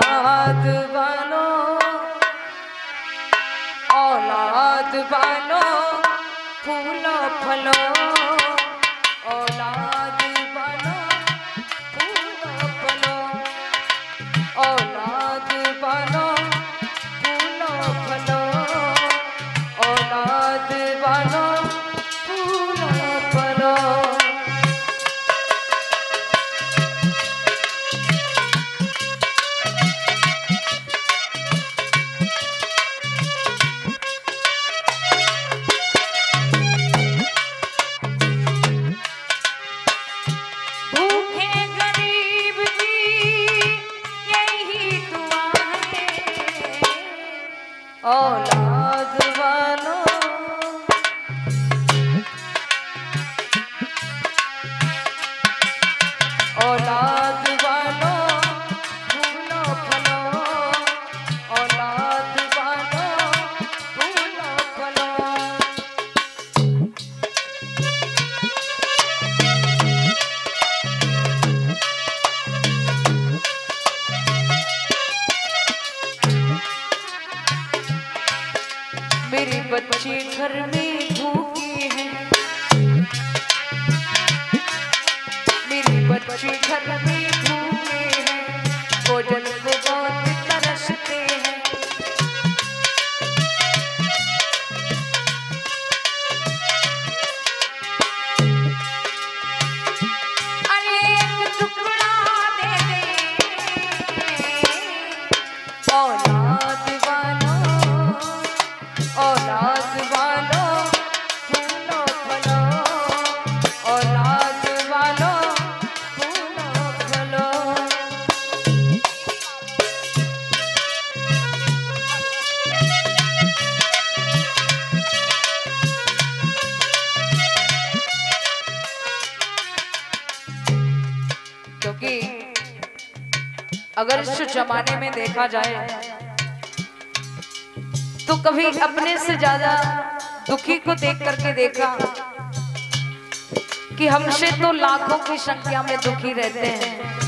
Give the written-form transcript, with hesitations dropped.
औलाद बनो, औलाद बनो, फूलो फलो, औलाद बनो, फूलो फलो, औलाद बनो, फूलो फलो, औलाद बनो, फूलो फलो। औलाद बनो, औलाद बनो, फूलो फलो, औलाद बनो, फूलो फलो। मेरी बच्ची घर में भूखी है, मेरी बच्ची घर में भूखी है, भोजन को बहुत तरसते हैं। अरे एक टुकड़ा दे दे, औलाद बनो, औलाद वालो, फूलो फलो, औलाद वालो, फूलो फलो। क्योंकि अगर इस जमाने में देखा जाए तो कभी अपने से ज्यादा दुखी को देख करके देखा कि हमसे तो लाखों की संख्या में दुखी रहते हैं,